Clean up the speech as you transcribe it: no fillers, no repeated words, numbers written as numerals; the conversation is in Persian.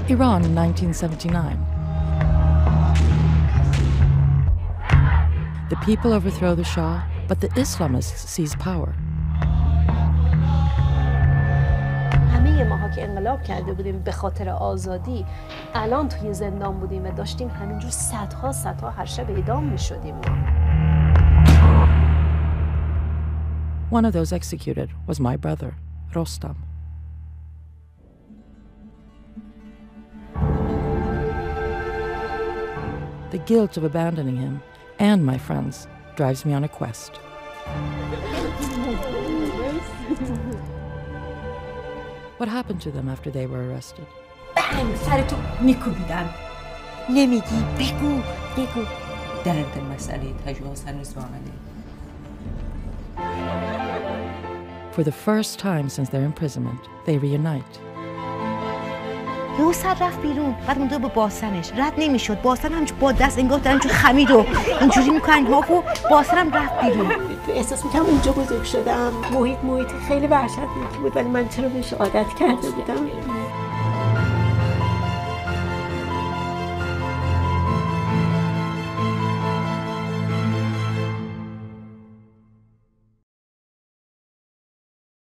Iran in 1979. The people overthrow the Shah, but the Islamists seize power. همه ماها که انقلاب کرده بودیم به خاطر آزادی الان توی زندان بودیم و داشتیم همینجور صدها هر شب اعدام می‌شدیم. One of those executed was my brother, Rostam. The guilt of abandoning him and my friends drives me on a quest. What happened to them after they were arrested? بنگ سرتو میکوبیدن. نمیگی بگو. درد مسئله تجاوز هنوز واقعه. For the first time since their imprisonment, they reunite. یه سر رفت بیرون بعد مونده به باسنش رد نمیشد. باسن همچون با دست انگار دارن چون خمید و اینجوری میکنن ها و باسن هم رفت بیرون. احساس میکنم اونجا بزرگ شدم. محیط خیلی وحشتناکی بود ولی من چرا بهش عادت کرده بودم.